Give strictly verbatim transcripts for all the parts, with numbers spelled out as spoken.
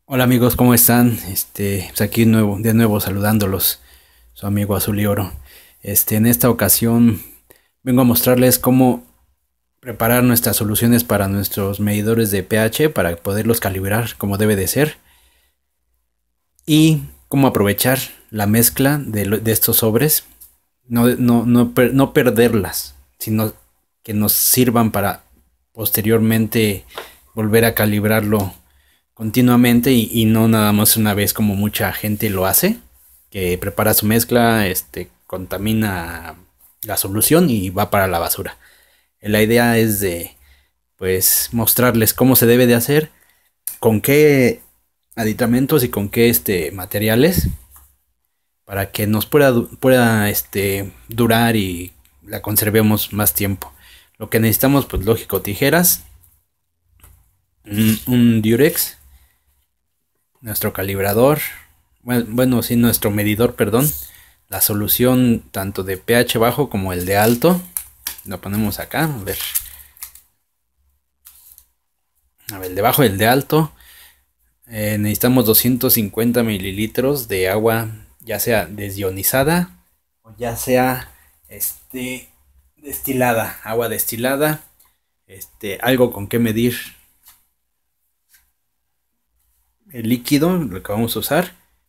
Hola amigos, ¿cómo están? Este, pues aquí nuevo, de nuevo saludándolos, su amigo Azul y Oro. Este, en esta ocasión vengo a mostrarles cómo preparar nuestras soluciones para nuestros medidores de pH para poderlos calibrar como debe de ser y cómo aprovechar la mezcla de, lo- de estos sobres, no, no, no, per- no perderlas, sino que nos sirvan para posteriormente volver a calibrarlo continuamente y, y no nada más una vez como mucha gente lo hace, que prepara su mezcla, este, contamina la solución y va para la basura. La idea es de pues mostrarles cómo se debe de hacer, con qué aditamentos y con qué este materiales para que nos pueda, pueda este, durar y la conservemos más tiempo. Lo que necesitamos, pues lógico, tijeras, un, un Durex, nuestro calibrador, bueno, bueno, sí, nuestro medidor, perdón, la solución tanto de pH bajo como el de alto. Lo ponemos acá, a ver, a ver, el de bajo y el de alto. Eh, necesitamos doscientos cincuenta mililitros de agua, ya sea desionizada o ya sea este destilada, agua destilada, este algo con que medir el líquido, lo que vamos a usar.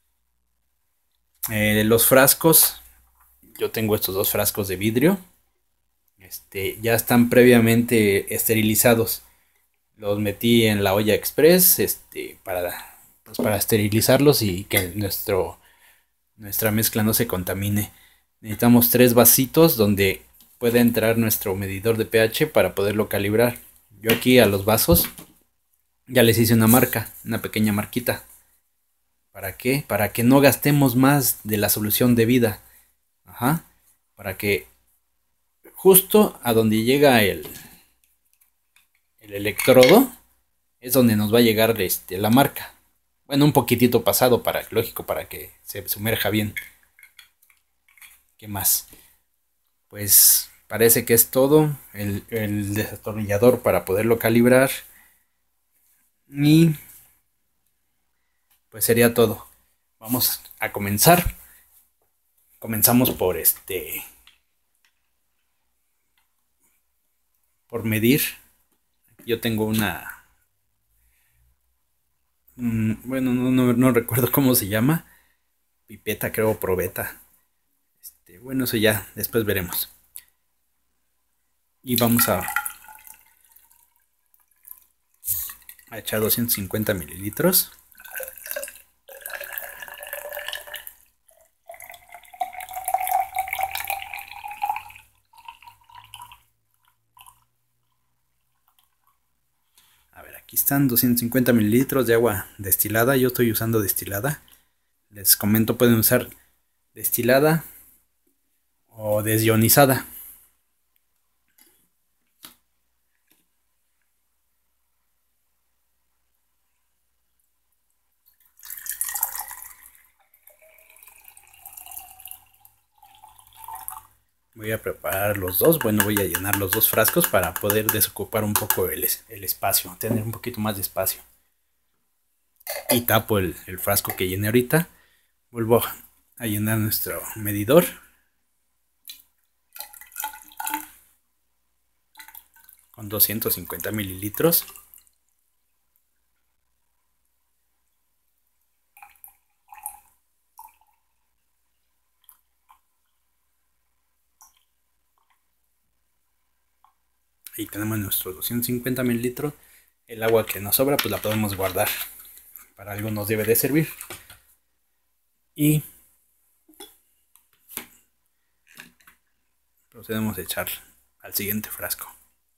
Eh, los frascos, yo tengo estos dos frascos de vidrio, este, ya están previamente esterilizados. Los metí en la olla express, este, para, pues para esterilizarlos y que nuestro, nuestra mezcla no se contamine. Necesitamos tres vasitos donde puede entrar nuestro medidor de pH para poderlo calibrar. Yo aquí a los vasos ya les hice una marca, una pequeña marquita. ¿Para qué? Para que no gastemos más de la solución de vida. Ajá. Para que justo a donde llega el, el electrodo es donde nos va a llegar este, la marca. Bueno, un poquitito pasado, para, lógico, para que se sumerja bien. ¿Qué más? Pues parece que es todo. El, el desatornillador para poderlo calibrar. Y pues sería todo. Vamos a comenzar. Comenzamos por este. Por medir. Yo tengo una. Mm, bueno, no, no, no recuerdo cómo se llama. Pipeta, creo, probeta. Este, bueno, eso ya después veremos. Y vamos a, a echar doscientos cincuenta mililitros. A ver, aquí están doscientos cincuenta mililitros de agua destilada. Yo estoy usando destilada. Les comento, pueden usar destilada o desionizada. Voy a preparar los dos. Bueno, voy a llenar los dos frascos para poder desocupar un poco el, el espacio, tener un poquito más de espacio. Y tapo el, el frasco que llené ahorita. Vuelvo a llenar nuestro medidor con doscientos cincuenta mililitros. Ahí tenemos nuestros doscientos cincuenta mililitros. El agua que nos sobra pues la podemos guardar. Para algo nos debe de servir. Y procedemos a echar al siguiente frasco.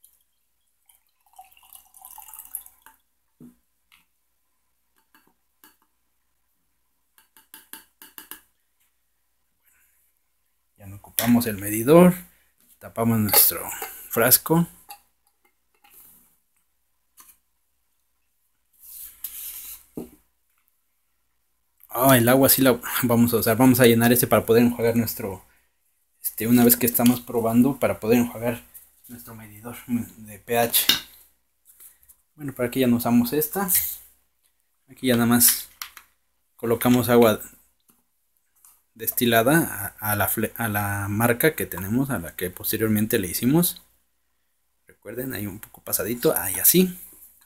Ya no ocupamos el medidor. Tapamos nuestro frasco. Oh, el agua sí la vamos a usar. Vamos a llenar este para poder enjuagar nuestro. Este, una vez que estamos probando, para poder enjuagar nuestro medidor de pH. Bueno, para aquí ya no usamos esta. Aquí ya nada más colocamos agua destilada a, a, la, a la marca que tenemos, a la que posteriormente le hicimos. Recuerden, ahí un poco pasadito, ahí así.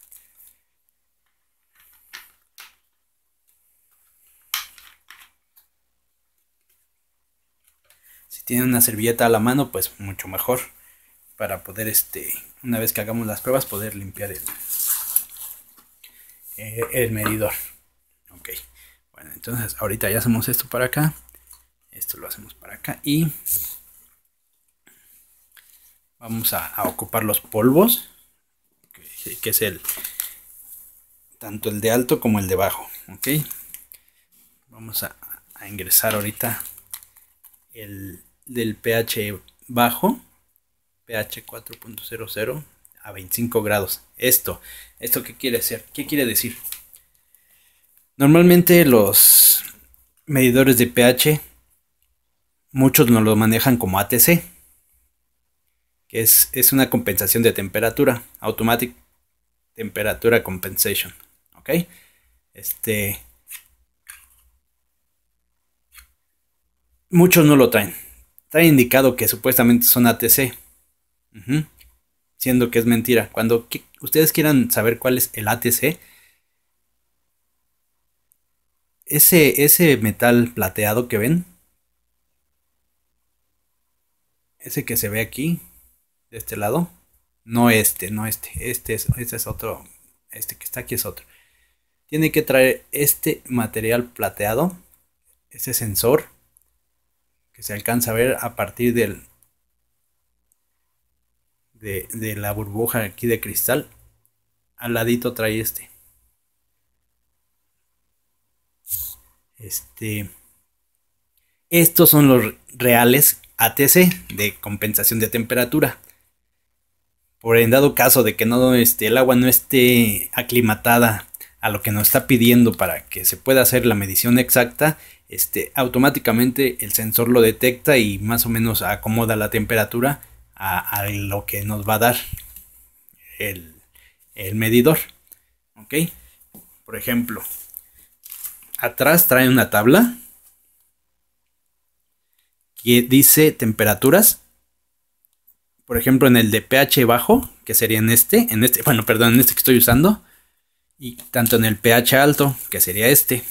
Si tienen una servilleta a la mano, pues mucho mejor, para poder, este, una vez que hagamos las pruebas, poder limpiar el, eh, el medidor. Ok, bueno, entonces ahorita ya hacemos esto para acá, esto lo hacemos para acá y vamos a, a ocupar los polvos, que, que es el tanto el de alto como el de bajo. Ok, vamos a, a ingresar ahorita el del pH bajo, pH cuatro punto cero cero a veinticinco grados. Esto, esto qué quiere decir, qué quiere decir. Normalmente los medidores de pH, muchos nos lo manejan como A T C, que es, es una compensación de temperatura, Automatic Temperature Compensation. Ok, este, muchos no lo traen. Trae indicado que supuestamente son A T C, uh-huh, siendo que es mentira. Cuando que, ustedes quieran saber cuál es el A T C, ese, ese metal plateado que ven, ese que se ve aquí, de este lado, no este, no este, este es, este es otro, este que está aquí es otro. Tiene que traer este material plateado, ese sensor, que se alcanza a ver a partir del de, de la burbuja aquí de cristal. Al ladito trae este este estos son los reales A T C de compensación de temperatura. Por en dado caso de que no este, el agua no esté aclimatada a lo que nos está pidiendo para que se pueda hacer la medición exacta, este, automáticamente el sensor lo detecta y más o menos acomoda la temperatura a, a lo que nos va a dar el, el medidor. Ok, por ejemplo, atrás trae una tabla que dice temperaturas. Por ejemplo, en el de pH bajo, que sería en este, en este, bueno, perdón, en este que estoy usando, y tanto en el pH alto, que sería este.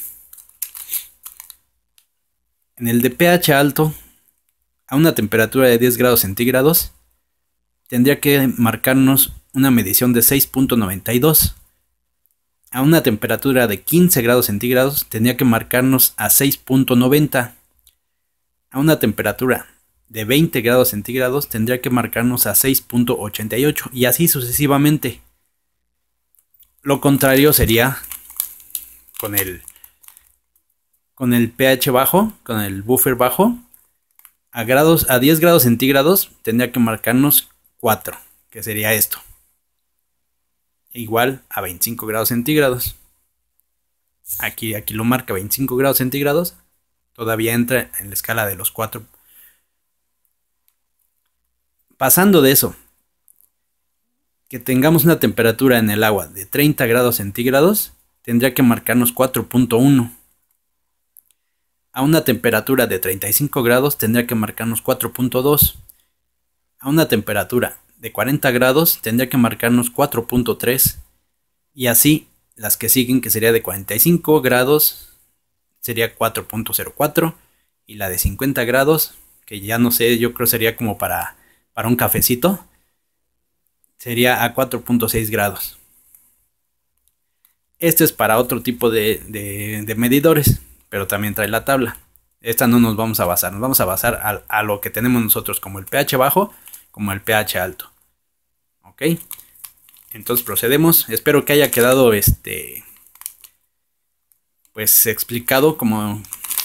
En el de pH alto, a una temperatura de diez grados centígrados, tendría que marcarnos una medición de seis punto noventa y dos. A una temperatura de quince grados centígrados, tendría que marcarnos a seis punto noventa. A una temperatura de veinte grados centígrados tendría que marcarnos a seis punto ochenta y ocho y así sucesivamente. Lo contrario sería con el con el pH bajo, con el buffer bajo, a grados a diez grados centígrados tendría que marcarnos cuatro, que sería esto. Igual a veinticinco grados centígrados. Aquí aquí lo marca veinticinco grados centígrados, todavía entra en la escala de los cuatro. Pasando de eso, que tengamos una temperatura en el agua de treinta grados centígrados, tendría que marcarnos cuatro punto uno. A una temperatura de treinta y cinco grados tendría que marcarnos cuatro punto dos. A una temperatura de cuarenta grados tendría que marcarnos cuatro punto tres. Y así las que siguen, que sería de cuarenta y cinco grados, sería cuatro punto cero cuatro. Y la de cincuenta grados, que ya no sé, yo creo sería como para... para un cafecito, sería a cuatro punto seis grados. Este es para otro tipo de, de, de medidores, pero también trae la tabla. Esta no nos vamos a basar, nos vamos a basar a, a lo que tenemos nosotros como el pH bajo, como el pH alto. Ok, entonces procedemos. Espero que haya quedado este pues explicado como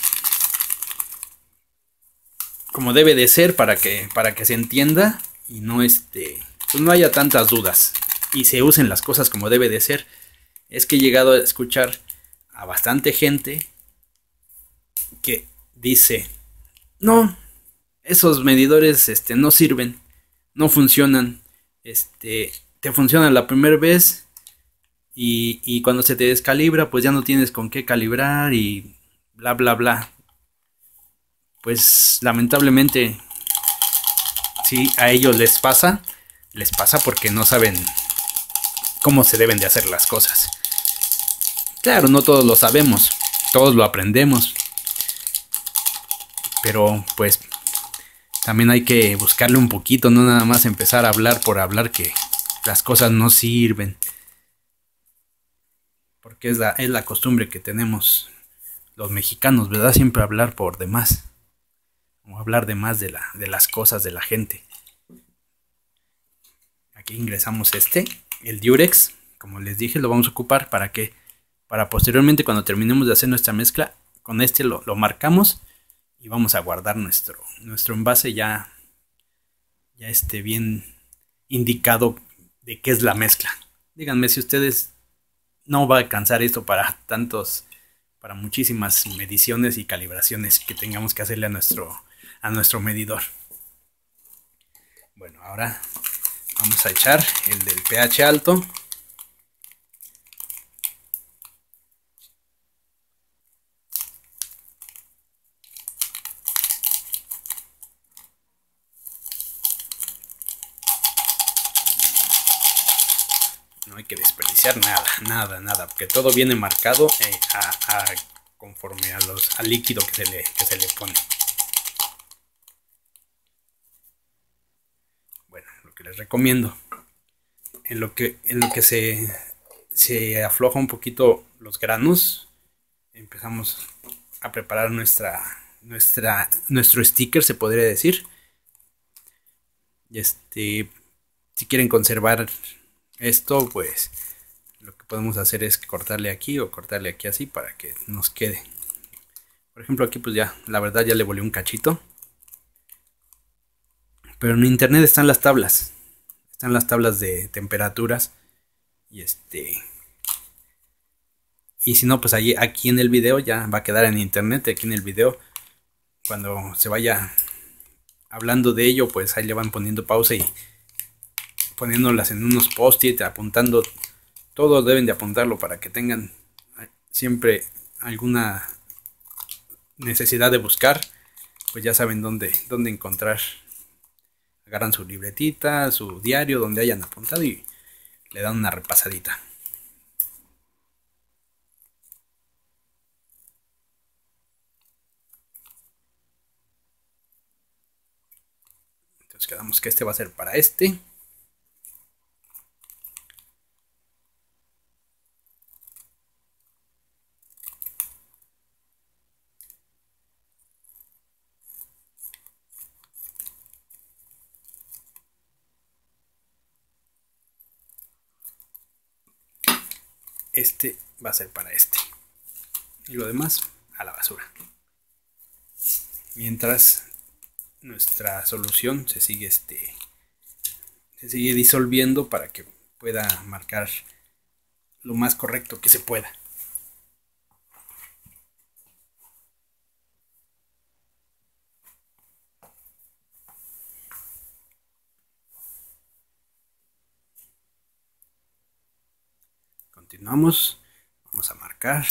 como debe de ser para que, para que se entienda y no, este, pues no haya tantas dudas y se usen las cosas como debe de ser. Es que he llegado a escuchar a bastante gente que dice, no, esos medidores este, no sirven, no funcionan, este, te funcionan la primera vez Y, y cuando se te descalibra, pues ya no tienes con qué calibrar y bla, bla, bla. Pues lamentablemente, si a ellos les pasa, les pasa porque no saben cómo se deben de hacer las cosas. Claro, no todos lo sabemos, todos lo aprendemos, pero pues también hay que buscarle un poquito, no nada más empezar a hablar por hablar que las cosas no sirven, porque es la, es la costumbre que tenemos los mexicanos, ¿verdad? Siempre hablar por demás, o hablar de más de, la, de las cosas de la gente. Aquí ingresamos este, el Durex, como les dije, lo vamos a ocupar para que, para posteriormente cuando terminemos de hacer nuestra mezcla, con este lo, lo marcamos y vamos a guardar nuestro, nuestro envase ya, ya esté bien indicado de qué es la mezcla. Díganme si ustedes no va a alcanzar esto para tantos, para muchísimas mediciones y calibraciones que tengamos que hacerle a nuestro, a nuestro medidor. Bueno, ahora vamos a echar el del pH alto. No hay que desperdiciar nada, nada, nada, porque todo viene marcado eh, a, a, conforme a los, al líquido que se le, que se le pone. Bueno, lo que les recomiendo, en lo que, en lo que se, se afloja un poquito los granos, empezamos a preparar nuestra, nuestra, nuestro sticker, se podría decir. Y este, si quieren conservar esto, pues lo que podemos hacer es cortarle aquí o cortarle aquí así para que nos quede. Por ejemplo, aquí pues ya, la verdad ya le volé un cachito. Pero en internet están las tablas. Están las tablas de temperaturas. Y este... Y si no, pues ahí, aquí en el video ya va a quedar en internet. Aquí en el video, cuando se vaya hablando de ello, pues ahí le van poniendo pausa y poniéndolas en unos post-it, apuntando. Todo deben de apuntarlo para que tengan siempre alguna necesidad de buscar. Pues ya saben dónde, dónde encontrar. Agarran su libretita, su diario, donde hayan apuntado y le dan una repasadita. Entonces quedamos que este va a ser para este. Este va a ser para este. Y lo demás a la basura. Mientras nuestra solución se sigue este se sigue disolviendo para que pueda marcar lo más correcto que se pueda. Continuamos, vamos a marcar.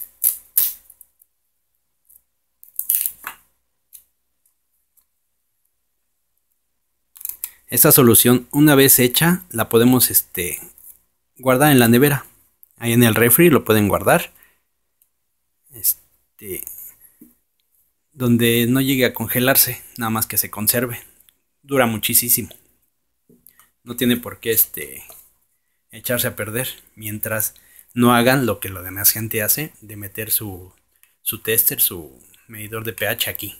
Esta solución, una vez hecha, la podemos este, guardar en la nevera. Ahí en el refri lo pueden guardar. Este, donde no llegue a congelarse, nada más que se conserve. Dura muchísimo. No tiene por qué este, echarse a perder mientras no hagan lo que la demás gente hace, de meter su, su tester, su medidor de pH aquí.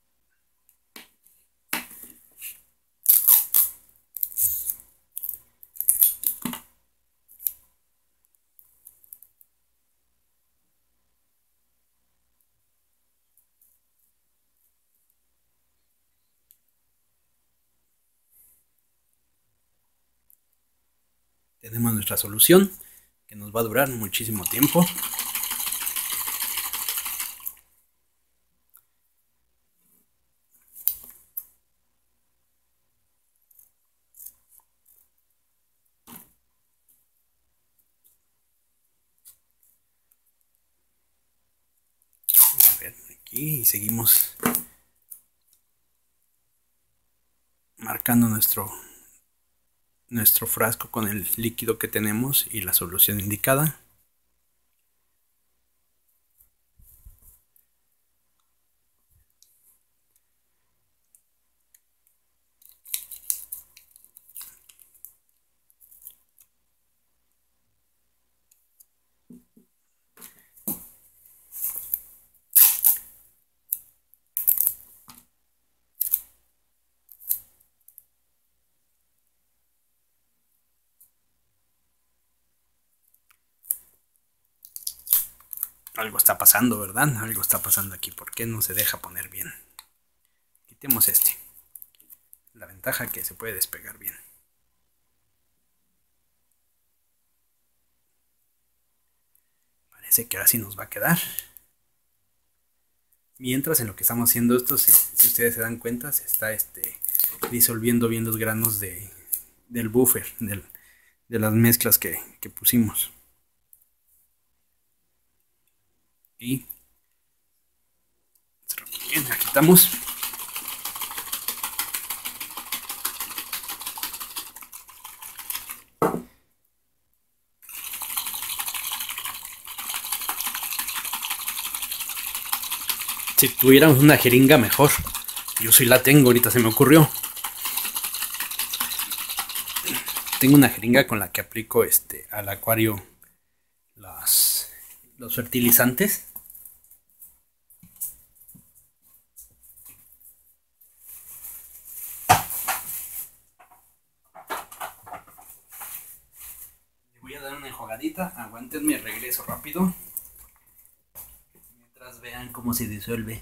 Tenemos nuestra solución que nos va a durar muchísimo tiempo. aquí y seguimos marcando nuestro, nuestro frasco con el líquido que tenemos y la solución indicada. Algo está pasando, ¿verdad? Algo está pasando aquí. ¿Por qué no se deja poner bien? Quitemos este. La ventaja que se puede despegar bien. Parece que ahora sí nos va a quedar. Mientras, en lo que estamos haciendo esto, si, si ustedes se dan cuenta, se está este, disolviendo bien los granos de, del buffer, del, de las mezclas que, que pusimos. Y bien, la quitamos. Si tuviéramos una jeringa mejor. Yo sí la tengo, ahorita se me ocurrió. Tengo una jeringa con la que aplico este al acuario las, los fertilizantes. Le voy a dar una enjuagadita. Aguántenme, regreso rápido. Mientras vean cómo se disuelve.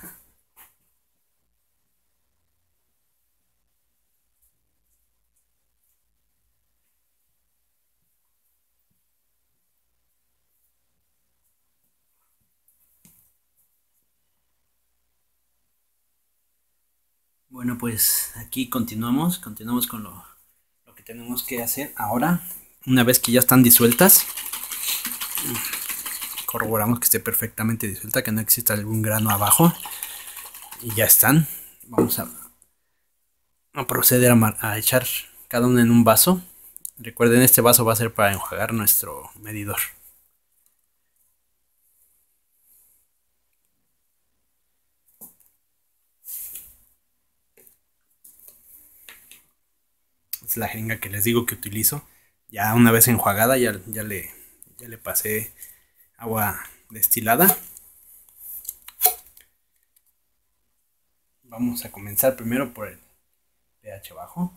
Bueno, pues aquí continuamos, continuamos con lo, lo que tenemos que hacer ahora. Una vez que ya están disueltas, corroboramos que esté perfectamente disuelta, que no exista algún grano abajo. Y ya están. Vamos a, a proceder a, a echar cada una en un vaso. Recuerden, este vaso va a ser para enjuagar nuestro medidor. Es la jeringa que les digo que utilizo. Ya una vez enjuagada ya, ya, le, ya le pasé agua destilada. Vamos a comenzar primero por el pH bajo.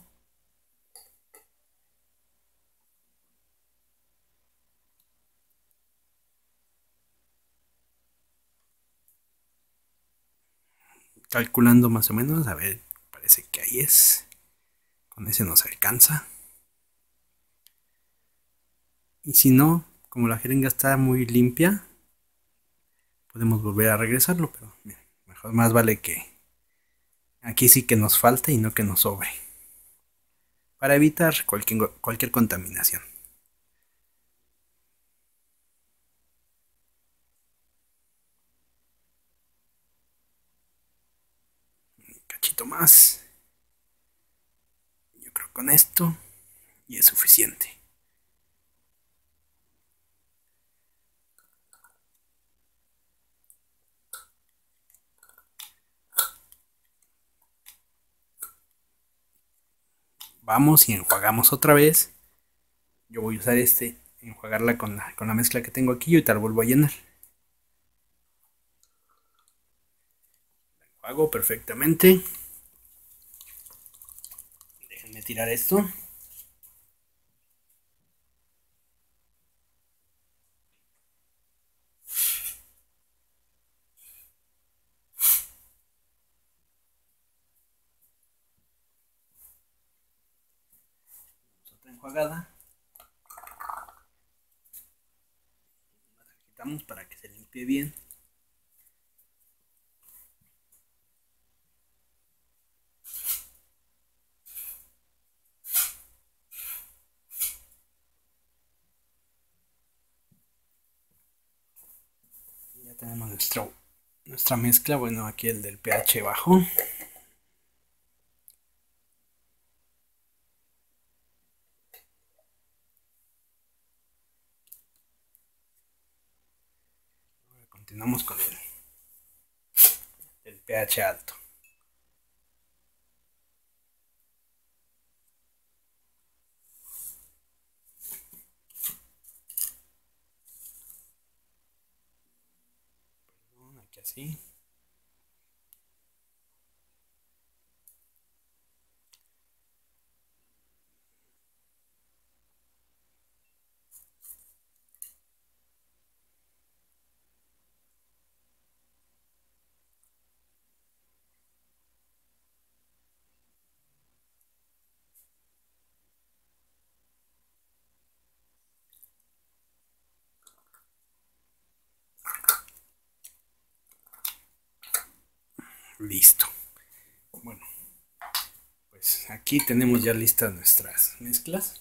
Calculando más o menos, a ver, parece que ahí es. Con ese nos alcanza. Y si no, como la jeringa está muy limpia, podemos volver a regresarlo, pero mira, mejor más vale que aquí sí que nos falte y no que nos sobre, para evitar cualquier, cualquier contaminación. Un cachito más. Yo creo que con esto y es suficiente. Vamos y enjuagamos otra vez. Yo voy a usar este, enjuagarla con la, con la mezcla que tengo aquí y ahorita la vuelvo a llenar. La enjuago perfectamente. Déjenme tirar esto. Otra enjuagada. La quitamos para que se limpie bien. Ya tenemos nuestro nuestra mezcla. Bueno, aquí el del pH bajo. Ahora continuamos con el, el pH alto. Perdón, aquí así. Listo. Bueno, pues aquí tenemos ya listas nuestras mezclas.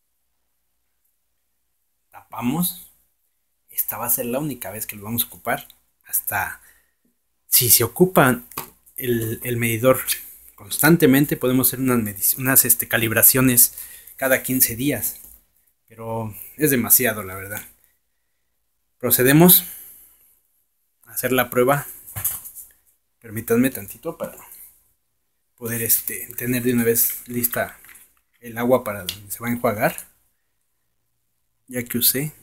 Tapamos. Esta va a ser la única vez que lo vamos a ocupar. Hasta si se ocupa el, el medidor constantemente, podemos hacer unas, unas este, calibraciones cada quince días. Pero es demasiado, la verdad. Procedemos a hacer la prueba. Permítanme tantito para poder este, tener de una vez lista el agua para donde se va a enjuagar. Ya que usé.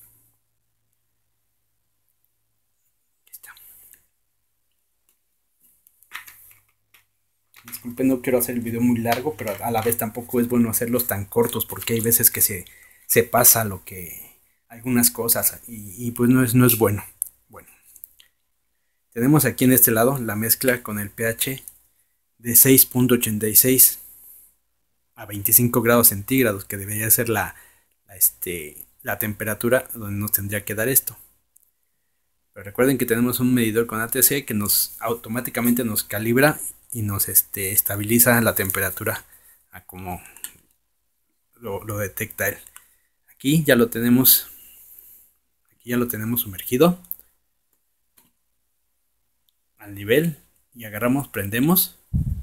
Aquí está. Disculpen, no quiero hacer el video muy largo, pero a la vez tampoco es bueno hacerlos tan cortos porque hay veces que se, se pasa lo que algunas cosas y, y pues no es, no es bueno. Bueno, tenemos aquí en este lado la mezcla con el pH de seis punto ochenta y seis a veinticinco grados centígrados, que debería ser la, la, este, la temperatura donde nos tendría que dar esto. Pero recuerden que tenemos un medidor con A T C que nos automáticamente nos calibra y nos este, estabiliza la temperatura a como lo, lo detecta él. Aquí ya lo tenemos, aquí ya lo tenemos sumergido al nivel y agarramos, prendemos.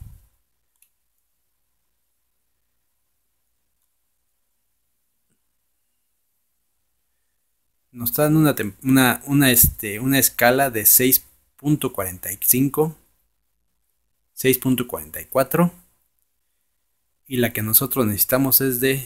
Nos está dando una, una, una, este, una escala de seis punto cuarenta y cinco, seis punto cuarenta y cuatro y la que nosotros necesitamos es de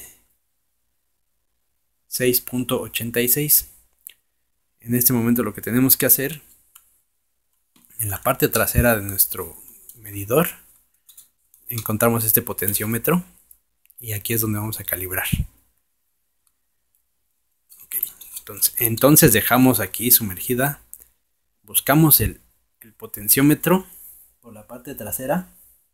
seis punto ochenta y seis. En este momento lo que tenemos que hacer en la parte trasera de nuestro medidor encontramos este potenciómetro y aquí es donde vamos a calibrar. Okay. Entonces, entonces dejamos aquí sumergida, buscamos el, el potenciómetro por la parte trasera.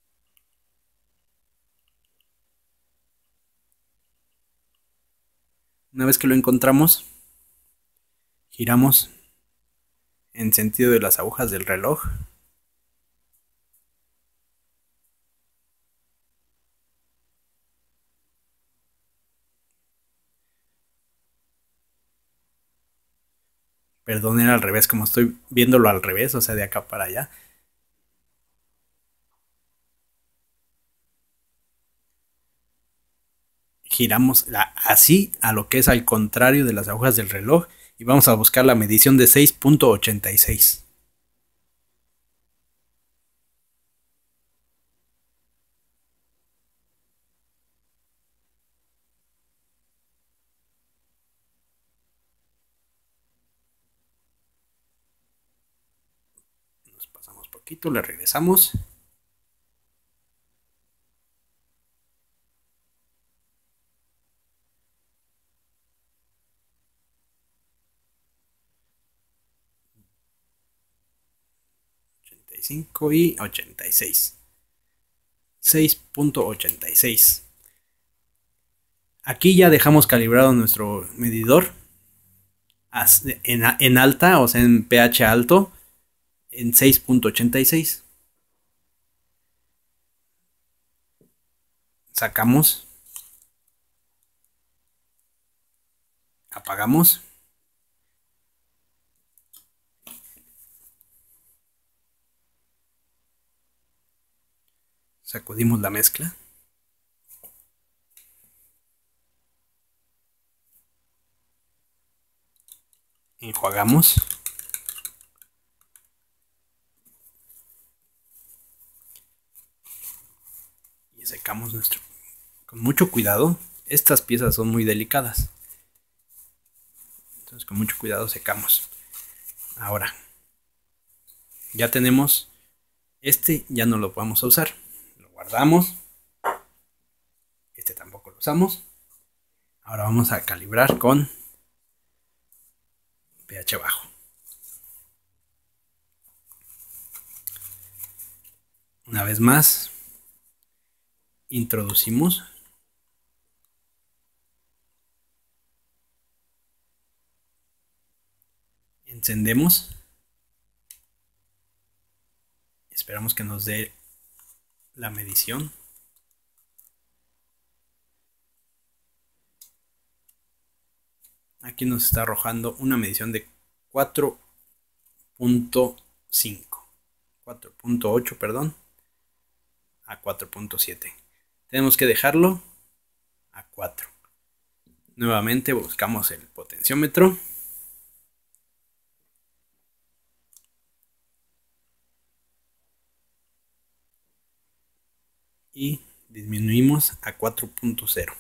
Una vez que lo encontramos, giramos en sentido de las agujas del reloj. Perdón, era al revés, como estoy viéndolo al revés, o sea, de acá para allá. Giramos la, así a lo que es al contrario de las agujas del reloj y vamos a buscar la medición de seis punto ochenta y seis. Nos pasamos poquito, le regresamos. ochenta y cinco y ochenta y seis. seis punto ochenta y seis. Aquí ya dejamos calibrado nuestro medidor en, en alta, o sea, en pH alto, en seis punto ochenta y seis. Sacamos, apagamos Sacudimos la mezcla. Enjuagamos. Y secamos nuestro... Con mucho cuidado. Estas piezas son muy delicadas. Entonces con mucho cuidado secamos. Ahora. Ya tenemos... Este ya no lo vamos a usar. Lo guardamos. Este tampoco lo usamos. Ahora vamos a calibrar con pH bajo. Una vez más, introducimos. Encendemos. Esperamos que nos dé la medición. Aquí nos está arrojando una medición de cuatro punto cinco. cuatro punto ocho, perdón. A cuatro punto siete. Tenemos que dejarlo a cuatro. Nuevamente buscamos el potenciómetro. Y disminuimos a cuatro punto cero.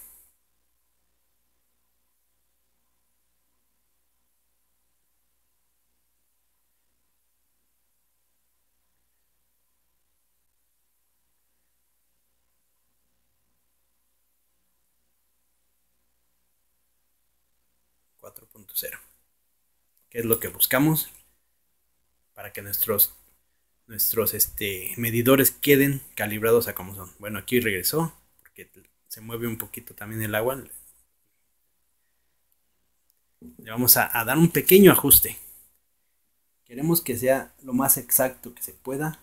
cuatro punto cero. ¿Qué es lo que buscamos? Para que nuestros, nuestros este, medidores queden calibrados a como son. Bueno, aquí regresó, porque se mueve un poquito también el agua. Le vamos a, a dar un pequeño ajuste. Queremos que sea lo más exacto que se pueda.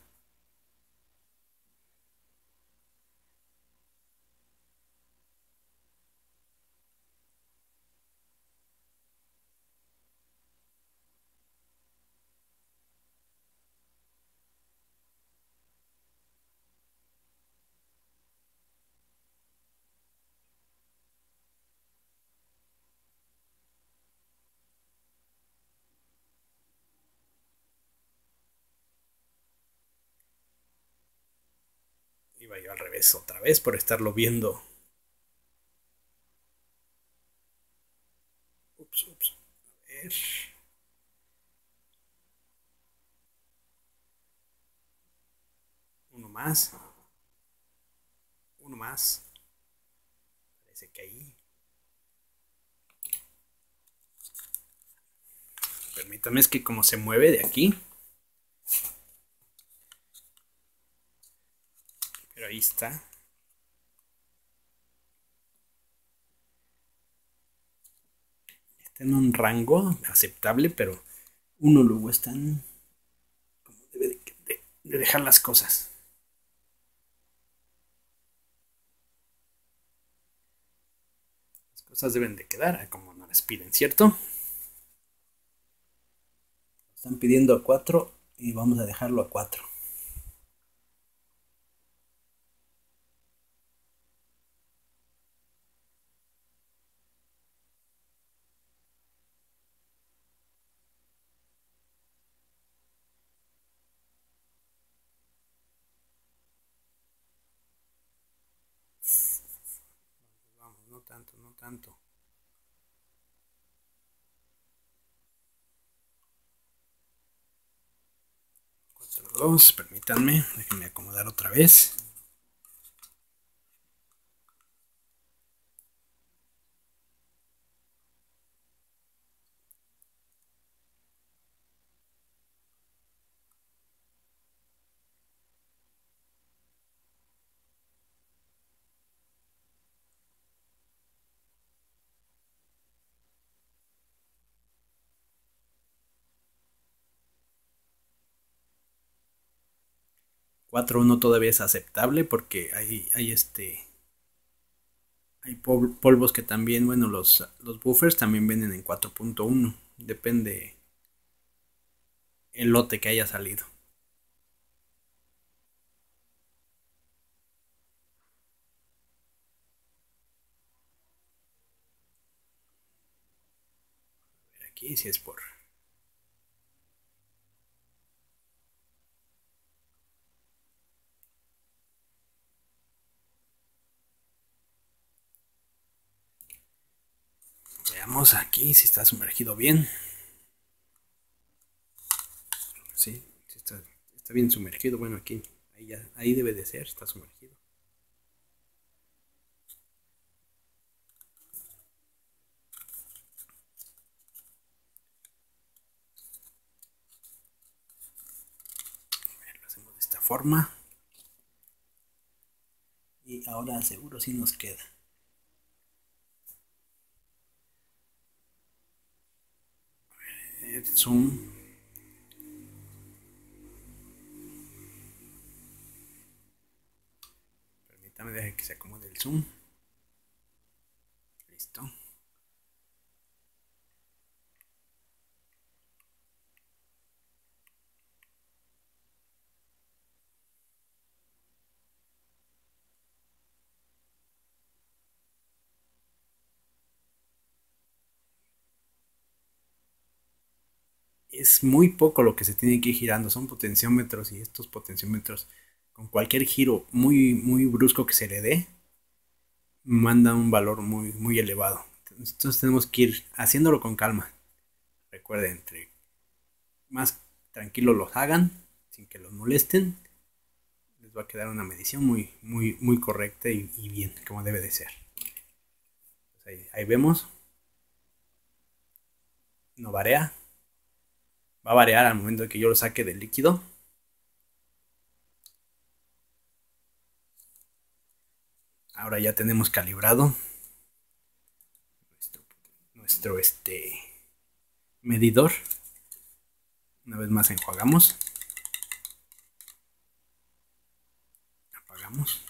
Iba yo al revés otra vez por estarlo viendo. Ups, ups. A ver. Uno más. Uno más. Parece que ahí. Permítame, es que como se mueve de aquí. Pero ahí está. Está en un rango aceptable, pero uno luego está en... como debe de, de, de dejar las cosas. Las cosas deben de quedar como nos las piden, ¿cierto? Están pidiendo a cuatro y vamos a dejarlo a cuatro. Vamos, no tanto, no tanto. cuatro dos, permítanme, déjenme acomodar otra vez. cuatro uno todavía es aceptable porque hay, hay este hay polvos que también, bueno, los, los buffers también vienen en cuatro punto uno, depende el lote que haya salido. aquí si es por... Veamos aquí si está sumergido bien. Sí, sí está, está bien sumergido. Bueno, aquí, ahí, ya, ahí debe de ser, está sumergido. A ver, lo hacemos de esta forma. Y ahora seguro sí nos queda. A ver, zoom. Permítame dejar que se acomode el zoom. Listo. Es muy poco lo que se tiene que ir girando, son potenciómetros y estos potenciómetros con cualquier giro muy muy brusco que se le dé manda un valor muy muy elevado. Entonces tenemos que ir haciéndolo con calma. Recuerden, entre más tranquilos los hagan, sin que los molesten, les va a quedar una medición muy muy muy correcta y, y bien, como debe de ser. Pues ahí, ahí vemos, no varía. Va a variar al momento de que yo lo saque del líquido. Ahora ya tenemos calibrado nuestro, nuestro este medidor. Una vez más enjuagamos. Apagamos.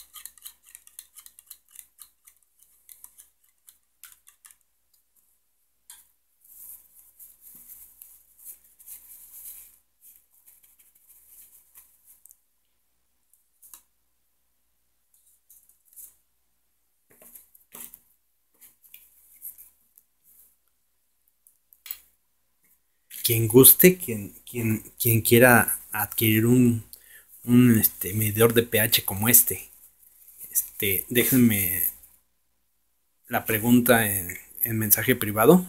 Quien guste, quien, quien, quien quiera adquirir un, un este, medidor de pH como este, este, déjenme la pregunta en, en mensaje privado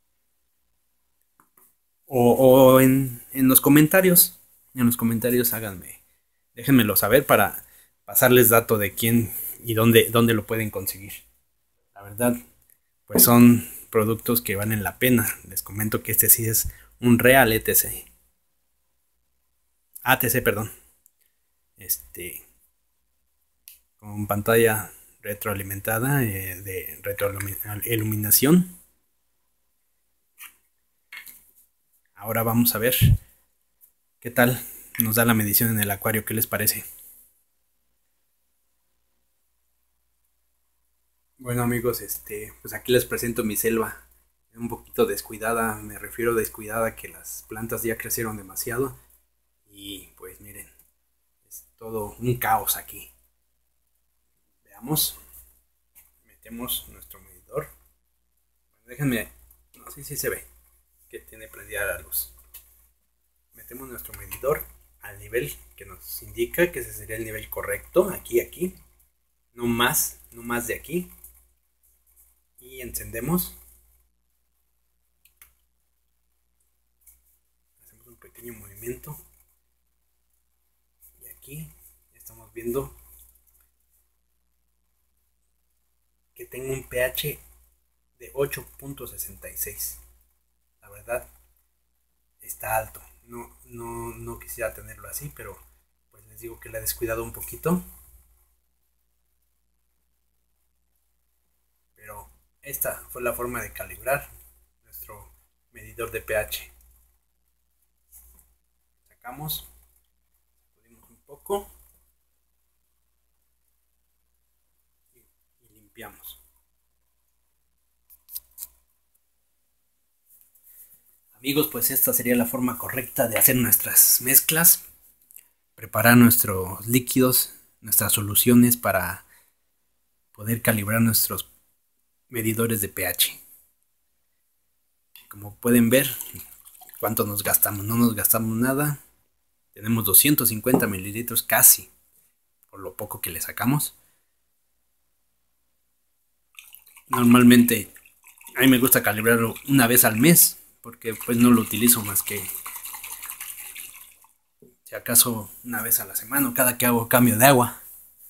o, o en, en, los comentarios. En los comentarios háganme, déjenmelo saber para pasarles dato de quién y dónde, dónde lo pueden conseguir. La verdad, pues son productos que valen la pena. Les comento que este sí es un real E T C. A T C, perdón. Este, con pantalla retroalimentada eh, de retroiluminación. Ahora vamos a ver qué tal nos da la medición en el acuario. ¿Qué les parece? Bueno amigos, este, pues aquí les presento mi selva. Un poquito descuidada, me refiero descuidada que las plantas ya crecieron demasiado. Y pues miren, es todo un caos aquí. Veamos. Metemos nuestro medidor. Bueno, déjenme, no sé si se ve que tiene prendida la luz. Metemos nuestro medidor al nivel que nos indica que ese sería el nivel correcto, aquí, aquí, no más, no más de aquí, y encendemos. Hacemos un pequeño movimiento y aquí estamos viendo que tengo un pH de ocho punto sesenta y seis. La verdad está alto. No, no, no quisiera tenerlo así, pero pues les digo que la he descuidado un poquito. Pero esta fue la forma de calibrar nuestro medidor de pH. Sacamos, sacudimos un poco y, y limpiamos. Amigos, pues esta sería la forma correcta de hacer nuestras mezclas, preparar nuestros líquidos, nuestras soluciones para poder calibrar nuestros medidores de pH. como pueden ver, ¿cuánto nos gastamos? No nos gastamos nada. Tenemos doscientos cincuenta mililitros casi, por lo poco que le sacamos. Normalmente a mí me gusta calibrarlo una vez al mes, porque pues no lo utilizo más que si acaso una vez a la semana o cada que hago cambio de agua.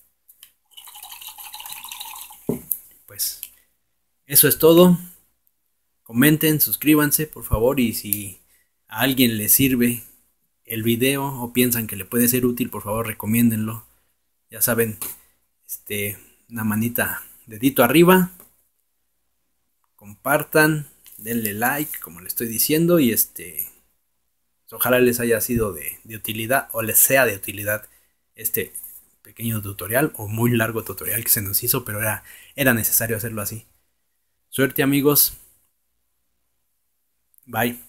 Pues eso es todo. Comenten, suscríbanse por favor, y si a alguien le sirve el video o piensan que le puede ser útil, por favor recomiéndenlo. Ya saben, este, una manita, dedito arriba, compartan, denle like como le estoy diciendo, y este, ojalá les haya sido de, de utilidad, o les sea de utilidad este pequeño tutorial o muy largo tutorial que se nos hizo, pero era, era necesario hacerlo así. Suerte amigos. Bye.